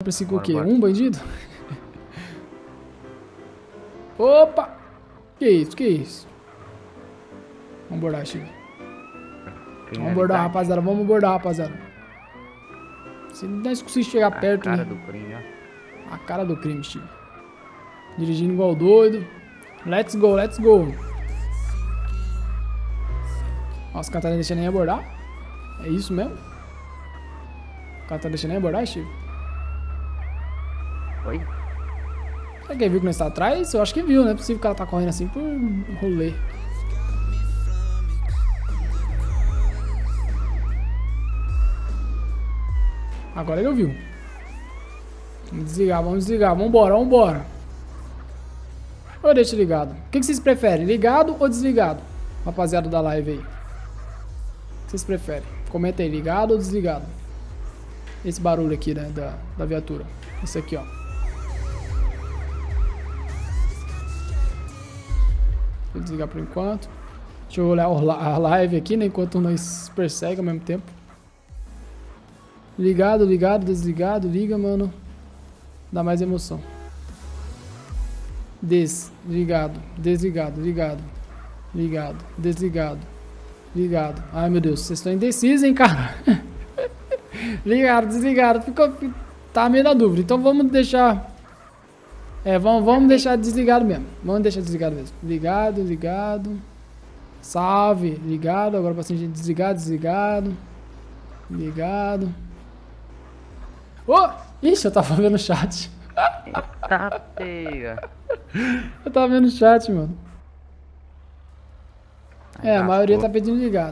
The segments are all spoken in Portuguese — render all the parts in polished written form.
princípio o quê? Um bandido? Opa! Que isso, que isso? Vamos abordar, Chico. Vamos abordar, rapaziada. Vamos abordar, rapaziada. Se nós conseguirmos chegar perto, A cara né? do crime, ó. A cara do crime, Steve. Dirigindo igual doido. Let's go, let's go. Nossa, o cara tá deixando nem abordar? É isso mesmo? O cara tá deixando nem abordar, Steve? Oi? Será que ele viu que nós tá atrás? Eu acho que viu, não é possível que o cara tá correndo assim por rolê. Agora ele ouviu. Vamos desligar, vambora, vambora. Ou deixa ligado? O que vocês preferem? Ligado ou desligado? Rapaziada da live aí. O que vocês preferem? Comenta aí, ligado ou desligado? Esse barulho aqui, né, da viatura. Esse aqui, ó. Vou desligar por enquanto. Deixa eu olhar a live aqui, né, enquanto nós perseguem ao mesmo tempo. Ligado, ligado, desligado, liga, mano. Dá mais emoção. Desligado, desligado, ligado. Ligado, desligado, ligado. Ai, meu Deus, vocês estão indecisos, hein, cara? Ligado, desligado. Tá meio na dúvida. Então vamos deixar... vamos deixar desligado mesmo. Vamos deixar desligado mesmo. Ligado, ligado. Salve, ligado. Agora pra cima, desligado, desligado. Ligado. Oh! Ixi, eu tava vendo o chat. Eita, pega. Eu tava vendo o chat, mano. A maioria tá pedindo ligado.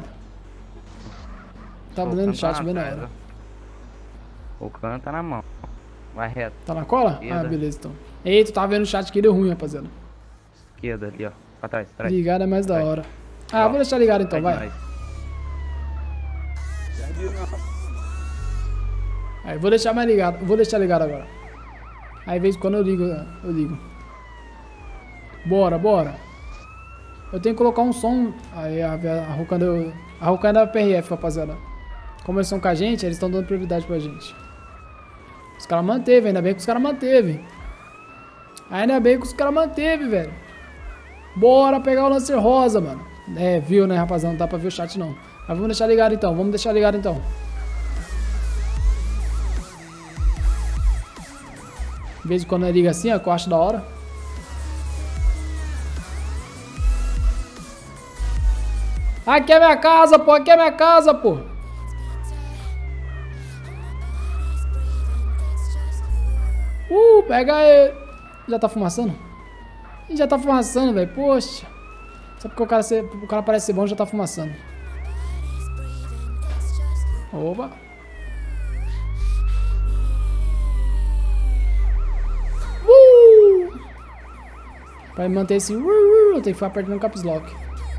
Tava vendo o chat bem na hora. O cano tá na mão. Vai reto. Tá na cola? Ah, beleza, então. Eita, tava vendo o chat que deu ruim, rapaziada. Esquerda ali, ó. Pra trás, atrás. Ligado é mais da hora. Ah, vou deixar ligado então, vai. Aí, vou deixar mais ligado. Vou deixar ligado agora. Aí, vez quando eu ligo. Bora, bora. Eu tenho que colocar um som. Aí, a Rucan da PRF, rapaziada. Como eles são com a gente, eles estão dando prioridade pra gente. Os caras manteve, ainda bem que os caras manteve. Ainda bem que os caras manteve, velho. Bora pegar o Lancer Rosa, mano. Viu, né, rapaziada? Não dá pra ver o chat, não. Mas vamos deixar ligado, então. Vamos deixar ligado, então. De vez em quando liga assim, ó, que eu acho da hora. Aqui é minha casa, pô. Aqui é minha casa, pô. Pega ele. Já tá fumaçando? Já tá fumaçando, velho. Poxa. Só porque o cara parece ser bom, já tá fumaçando. Opa. Pra manter esse... eu tenho que ficar apertando o caps lock.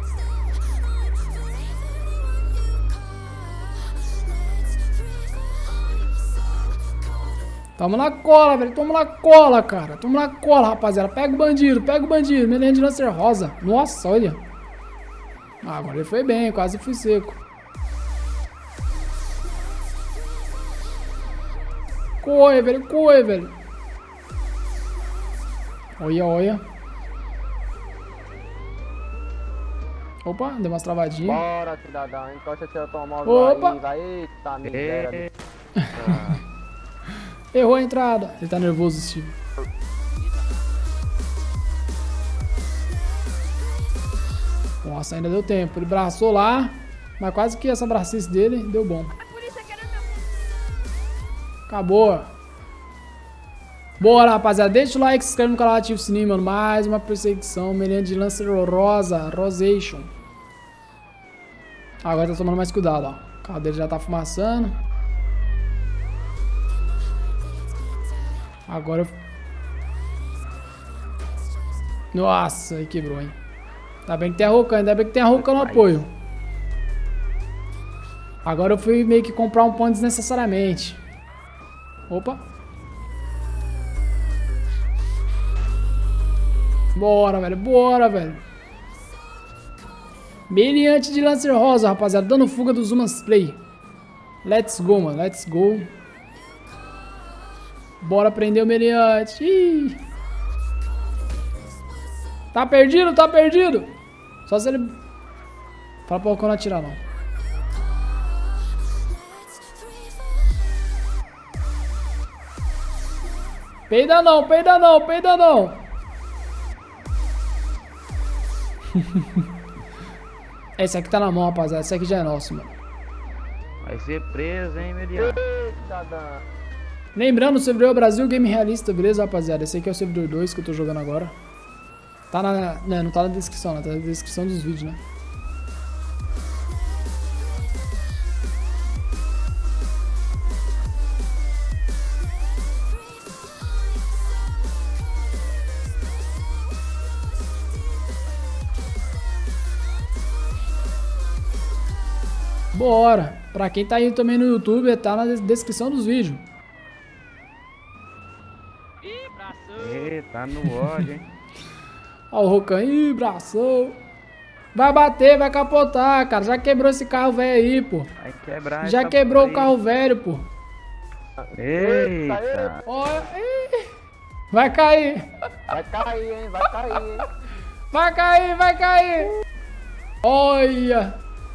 Tamo na cola, velho. Tamo na cola, cara. Tamo na cola, rapaziada. Pega o bandido, pega o bandido. Menino de Lancer Rosa. Nossa, olha. Ah, agora ele foi bem. Quase fui seco. Corre, velho. Corre, velho. Olha, olha. Opa, deu umas travadinhas. Bora, cidadão. Encosta seu automóvel. Opa. Aí, vai. Eita, miséria. Errou a entrada. Ele tá nervoso, Steve. Nossa, ainda deu tempo. Ele braçou lá, mas quase que essa bracice dele deu bom. Acabou. Bora, rapaziada. Deixa o like, se inscreve no canal, ativa o sininho, mano. Mais uma perseguição. Menino de Lancer Rosa. Rosation. Agora tá tomando mais cuidado, ó. O carro dele já tá fumaçando. Agora eu... Nossa, aí quebrou, hein. Ainda bem que tem a Rucan, ainda bem que tem a Rucan no apoio. Agora eu fui meio que comprar um ponto desnecessariamente. Opa. Bora, velho, bora, velho. Meliante de Lancer Rosa, rapaziada. Dando fuga dos Humans Play. Let's go, mano, let's go. Bora prender o meliante. Ih. Tá perdido, tá perdido. Só se ele... Fala pra Ocon não atirar, não. Peida não, peida não, peida não. Esse aqui tá na mão, rapaziada. Esse aqui já é nosso, mano. Vai ser preso, hein, Meliante? Eita, Dan. Lembrando, o servidor Brasil Game Realista, beleza, rapaziada? Esse aqui é o servidor 2 que eu tô jogando agora. Tá na... Não tá na descrição, né? Tá na descrição dos vídeos, né? Bora! Pra quem tá indo também no YouTube, tá na descrição dos vídeos. Ê, tá no ódio, hein? Ó o Rocan, ih, bração. Vai bater, vai capotar, cara. Já quebrou esse carro velho aí, pô. Vai quebrar Já essa quebrou porra o carro velho, pô. aí. Eita. Olha, ih. Vai cair. Vai cair, hein? Vai cair, hein? Vai cair, vai cair. Olha.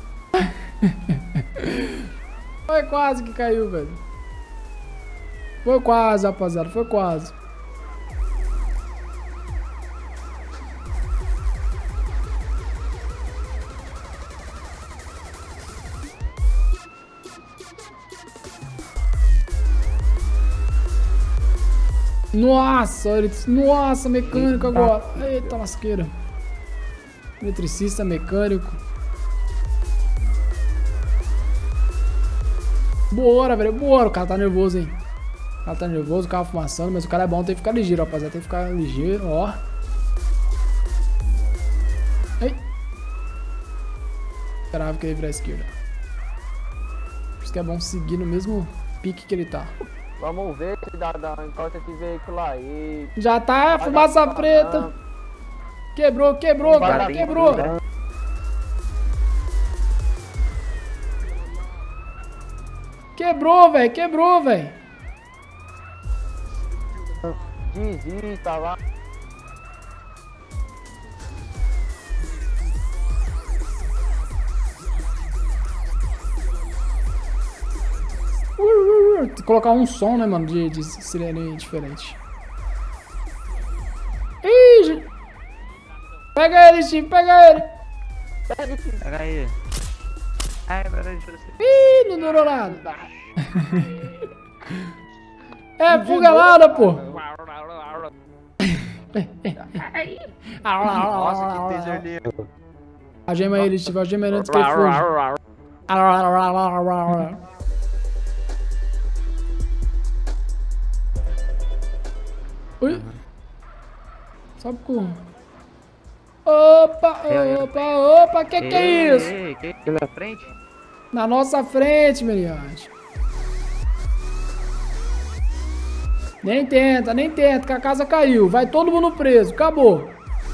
Foi quase que caiu, velho. Foi quase, rapaziada. Foi quase. Nossa, ele disse, nossa, mecânico agora. Eita lasqueira. Eletricista, mecânico. Bora, velho, bora. O cara tá nervoso, hein. O cara tá nervoso, o carro fumaçando, mas o cara é bom, tem que ficar ligeiro, rapaziada. Tem que ficar ligeiro, ó. Ei. Esperava que ele ia virar à esquerda. Por isso que é bom seguir no mesmo pique que ele tá. Vamos ver, cidadão. Encosta esse veículo aí. Já tá, fumaça preta. Quebrou, quebrou, cara, quebrou. Quebrou, velho, quebrou, velho. Desista lá. Tem que colocar um som, né, mano, de sirene diferente. Ih, gente. Pega ele, Steve, pega ele. Pega aí. Ai, peraí, deixa eu ver. Ih, não durou nada. É, fuga nada, pô. Nossa, que taser deu. Algema ele, Steve, algema ele antes que ele fuja. Ui. Sobe com... Opa, opa, opa, que é isso? Ei, que na frente? Na nossa frente, meliante. Nem tenta, que a casa caiu. Vai todo mundo preso, acabou.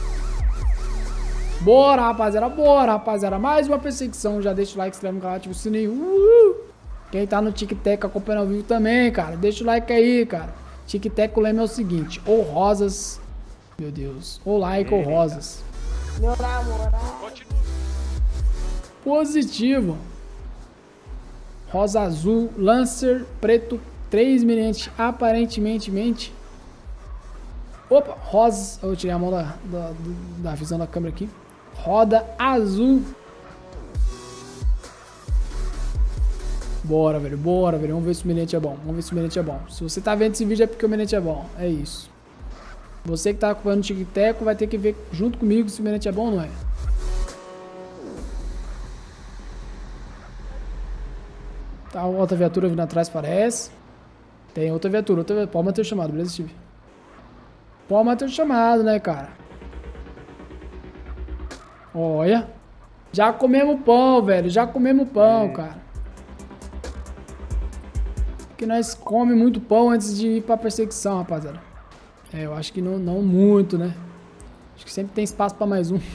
Bora, rapaziada. Mais uma perseguição. Já deixa o like, se inscreve no canal, ativa o sininho. Quem tá no TikTok acompanhando ao vivo também, cara. Deixa o like aí, cara. TikTok, o lema é o seguinte. Ou rosas. Meu Deus. Ou like ou rosas. Meu namorado. Positivo. Rosa azul. Lancer preto. 3 miliantes. Aparentemente. Opa. Rosa. Eu tirei a mão da visão da câmera aqui. Roda azul. Bora, velho. Vamos ver se o milhante é bom. Se você tá vendo esse vídeo é porque o milhante é bom. É isso. Você que tá acompanhando o TikTok vai ter que ver junto comigo se o milhante é bom ou não é. Tá outra viatura vindo atrás, parece. Tem outra viatura. Pode manter o chamado, beleza, Steve? Pode manter o chamado, né, cara? Olha. Já comemos pão, velho. Cara. Porque nós comemos muito pão antes de ir pra perseguição, rapaziada. É, eu acho que não muito, né? Acho que sempre tem espaço pra mais um.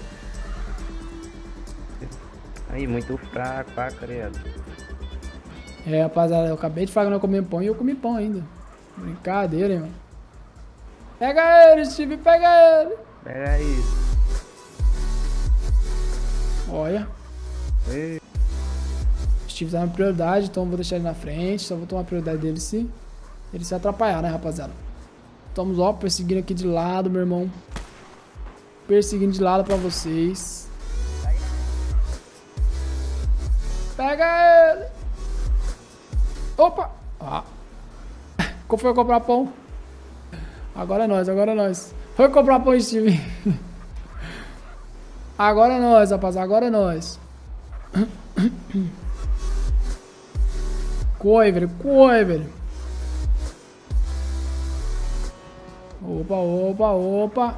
Aí, muito fraco, criado. É, rapaziada, eu acabei de falar que não comi pão e eu comi pão ainda. Brincadeira, hein, mano. Pega ele, Steve, pega ele. Pega aí. Olha. Ei. Steve tá na prioridade, então vou deixar ele na frente. Só vou tomar a prioridade dele se ele se atrapalhar, né, rapaziada? Estamos, ó, perseguindo aqui de lado, meu irmão. Perseguindo de lado pra vocês. Pega ele. Opa. Ah. Como foi comprar pão? Agora é nós, agora é nós. Foi comprar pão, Steve. Agora é nós, rapaziada, agora é nós. Corre, velho, corre, velho. Opa, opa, opa.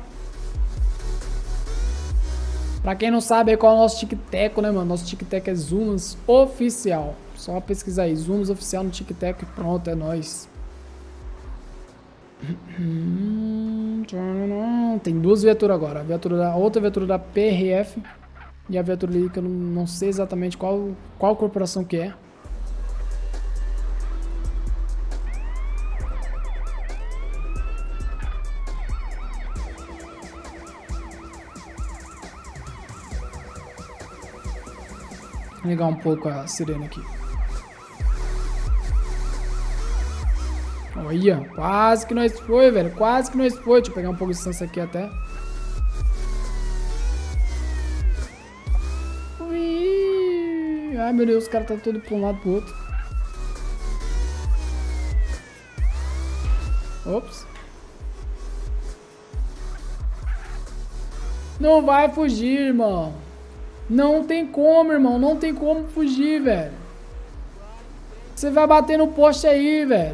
Pra quem não sabe aí qual é o nosso tic-tac, né, mano? Nosso tic-tac é Zoomas Oficial. Só pesquisar aí, Zoomas Oficial no tic-tac. Pronto, é nóis. Tem duas viaturas agora. A outra viatura da PRF e a viatura ali que eu não sei exatamente qual corporação que é. Vou ligar um pouco a sirene aqui. Olha, quase que nós foi, velho. Quase que nós foi. Deixa eu pegar um pouco de distância aqui até. Ui. Ai, meu Deus, os caras tá todo pra um lado pro outro. Ops. Não vai fugir, irmão. Não tem como, irmão. Não tem como fugir, velho. Você vai bater no poste aí, velho.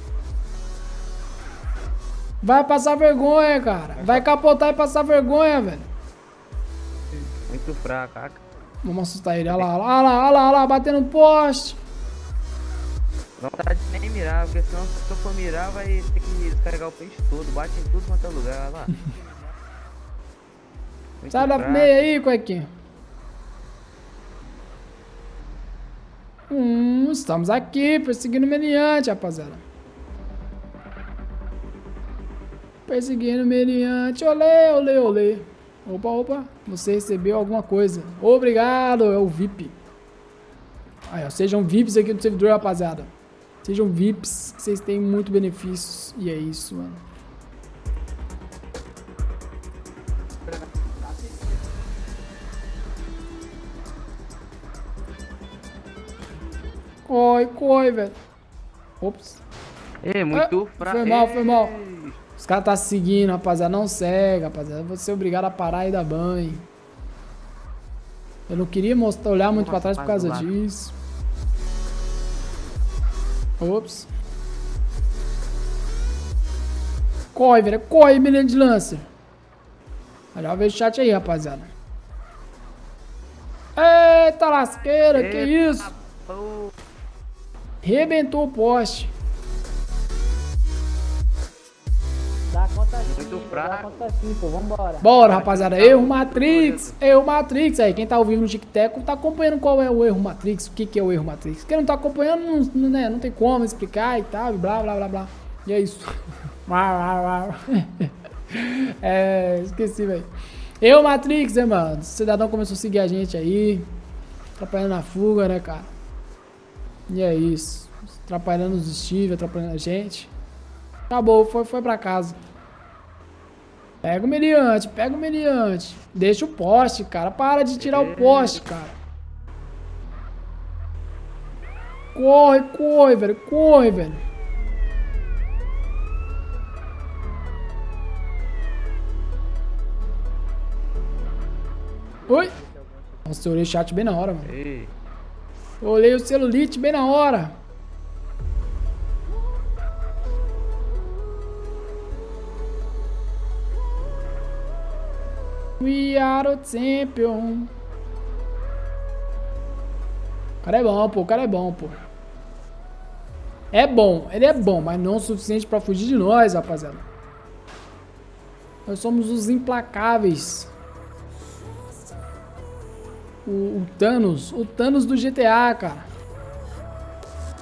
Vai passar vergonha, cara. Vai capotar e passar vergonha, velho. Muito fraco, cara. Vamos assustar ele. Olha lá, olha lá, olha lá, olha lá. Bater no poste. Não vontade de nem mirar, porque senão se eu for mirar vai ter que descarregar o peixe todo. Bate em tudo quanto é lugar, olha lá. Sai da meia aí, Cuequinha. Estamos aqui, perseguindo o meliante, rapaziada. Perseguindo o meliante. Olê, olê, olê. Opa, opa. Você recebeu alguma coisa. Obrigado, é o VIP. Aí, ó, sejam VIPs aqui do servidor, rapaziada. Sejam VIPs, vocês têm muito benefícios. E é isso, mano. Corre, velho. Ops. É, muito fraco. Foi mal, foi mal. Os caras tá seguindo, rapaziada. Não segue, rapaziada. Eu vou ser obrigado a parar e dar banho. Eu não queria olhar muito pra trás por causa disso. Ops. Corre, velho. Corre, menino de Lancer. Já vejo o chat aí, rapaziada. Eita lasqueira, que isso? Rebentou o poste. Dá conta assim, Muito fraco. dá conta assim, pô, vambora. Bora, rapaziada. Erro Matrix. Erro Matrix. Aí, quem tá ao vivo no TikTok tá acompanhando qual é o erro Matrix. O que é o erro Matrix. Quem não tá acompanhando, não tem como explicar e tal. Blá, blá, blá, blá. E é isso. Esqueci, velho. Erro Matrix, né, mano? O cidadão começou a seguir a gente aí. Atrapalhando a fuga, né, cara? E é isso. Atrapalhando os Steve, atrapalhando a gente. Acabou, foi pra casa. Pega o meliante, pega o meliante. Deixa o poste, cara. Para de tirar o poste, cara. Corre, velho. Corre, velho. Oi. Nossa, eu olhei o chat bem na hora, mano. Ei. Eu olhei o celulite bem na hora. We are the champion. O cara é bom, pô. O cara é bom, pô. É bom. Ele é bom, mas não o suficiente pra fugir de nós, rapaziada. Nós somos os implacáveis. O Thanos do GTA, cara.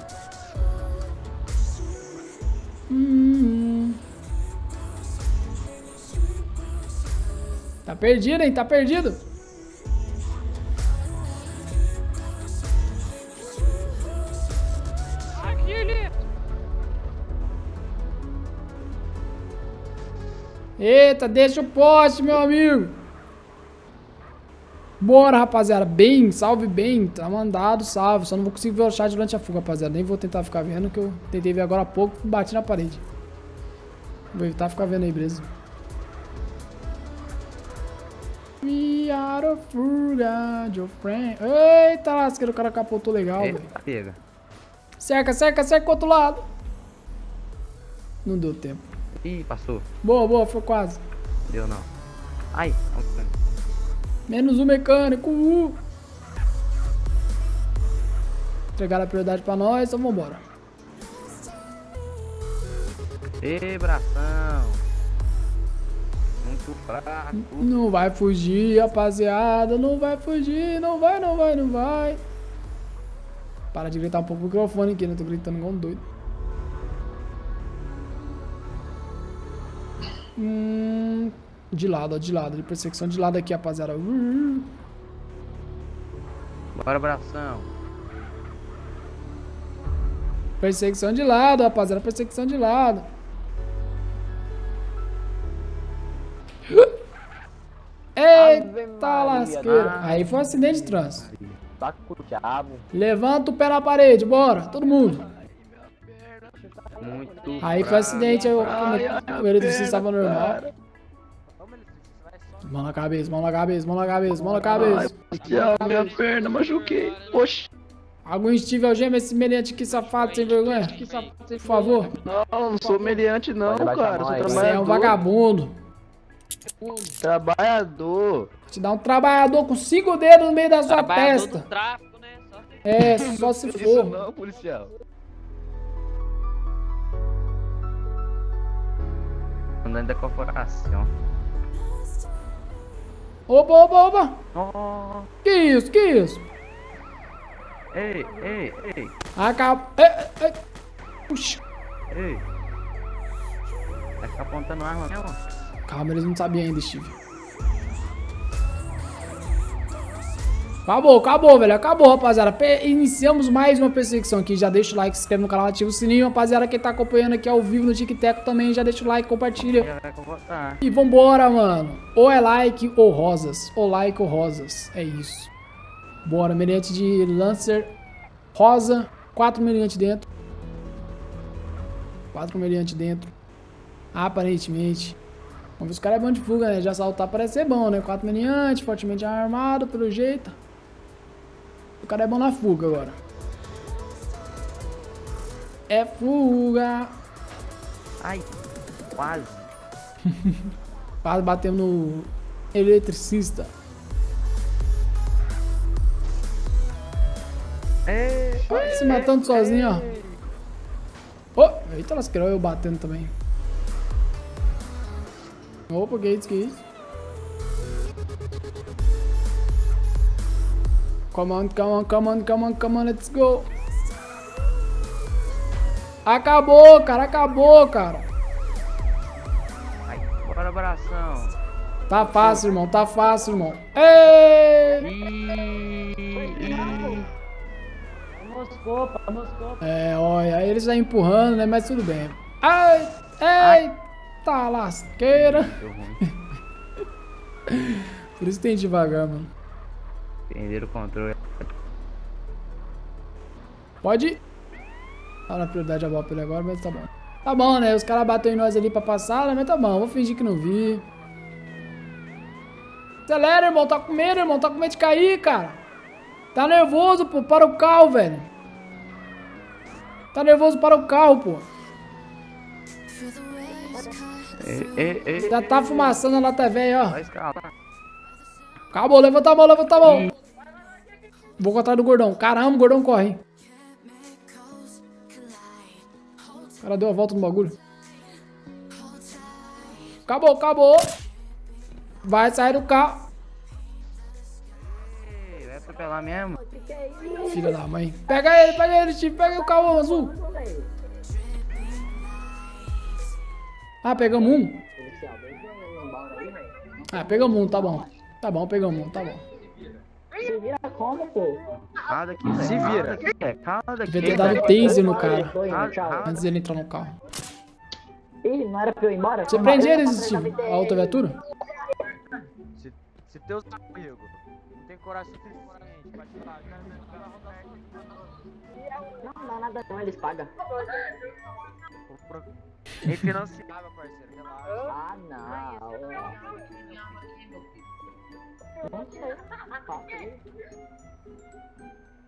Tá perdido, hein? Tá perdido. Eita, deixa o poste, meu amigo. Bora, rapaziada. Bem, salve bem. Tá mandado, salve. Só não vou conseguir ver o chat durante a fuga, rapaziada. Nem vou tentar ficar vendo, que eu tentei ver agora há pouco e bati na parede. Vou evitar ficar vendo aí, beleza? We are a fuga, your friend. Eita, lasqueira, o cara capotou legal, velho. Pega. Cerca, cerca, cerca pro outro lado. Não deu tempo. Ih, passou. Boa, boa, foi quase. Deu não. Ai, Menos um mecânico. Entregaram a prioridade pra nós, então vambora. Ê, bração. Muito fraco. Não vai fugir, rapaziada. Não vai fugir. Não vai, não vai, não vai. Para de gritar um pouco o microfone aqui, né? Tô gritando igual um doido. De lado, ó, de lado. De perseguição de lado aqui, rapaziada. Bora, bração. Perseguição de lado, rapaziada. Perseguição de lado. Eita lasqueira. Aí foi um acidente de trânsito. Tá com o diabo. Levanta o pé na parede, bora. Todo mundo. Muito Aí foi um acidente. O eletricista estava normal. Mão na cabeça, mão na cabeça, mão na cabeça, mão na cabeça. Minha perna, machuquei. Oxi. Algum Steve Algema, esse meliante aqui safado, sem vergonha? Por favor. Não sou meliante não, Pode baixar cara. a mão Sou aí. Você trabalhador. é um vagabundo. Trabalhador. Vou te dar um trabalhador com 5 dedos no meio da sua Trabalhador testa. do tráfico, né? É, só se Isso for. não, policial. andando da corporação. Opa, opa, opa. Oh. Que isso, que isso? Ei, ei, ei, Acaba. Puxa. ei. Vai ficar apontando arma mesmo? Calma, eles não sabiam ainda, Steve. Acabou, acabou, velho. Acabou, rapaziada. Iniciamos mais uma perseguição aqui. Já deixa o like, se inscreve no canal, ativa o sininho. Rapaziada, quem tá acompanhando aqui ao vivo no TikTok também, já deixa o like, compartilha. Já vai votar. E vambora, mano. Ou é like ou rosas. Ou like ou rosas. É isso. Bora, meliante de Lancer rosa. 4 meliante dentro. 4 meliante dentro. Aparentemente. Vamos ver se o cara é bom de fuga, né? Já saltar parece ser bom, né? 4 meliante, fortemente armado, pelo jeito. O cara é bom na fuga agora. É fuga. Ai, quase. Quase batemos no eletricista. Ei, Olha, se matando sozinho, ó. Oh, eita lasqueira, eu batendo também. Opa, que isso, que isso? Come on, come on, come on, come on, come on, let's go. Acabou, cara, acabou, cara. ai, bora, abração. Tá fácil, irmão, tá fácil, irmão. Ei! É, olha, aí eles já empurrando, né? Mas tudo bem. Ai, eita lasqueira. Deu ruim. Por isso tem devagar, mano. Perderam o controle. Pode ir. Tá na prioridade a bola pra ele agora, mas tá bom. Tá bom, né? Os caras bateram em nós ali pra passar, né? Mas tá bom, vou fingir que não vi. Acelera, irmão. Tá com medo, irmão. Tá com medo de cair, cara. Tá nervoso, pô. Para o carro, velho. Tá nervoso para o carro, pô. Ei, Já tá fumaçando a lata velha, ó. vai escalar. Acabou, levanta a mão, levanta a mão. Vou contar do gordão. Caramba, o gordão corre, hein? O cara deu a volta no bagulho. Acabou, acabou. Vai sair do carro. Ei, vai atropelar mesmo? Filha da mãe. Pega ele, Steve. Pega o carro azul. Ah, pegamos um? Policial, vem embora aí, velho. Ah, pegamos um, tá bom. Tá bom, pegamos um, tá bom. Se vira como, pô? Calma daqui, velho. Se vira. Calma daqui. Devia ter dado taser no cara. Tô indo, tchau. Antes dele entrar no carro. Ih, não era pra eu ir embora? Você prende eles, Steve? A outra viatura? Se teus amigos não tem coração suficiente pra te pagar, Não dá nada não, eles pagam. é financiável, parceiro. Relaxa. Ah, não. Não sei.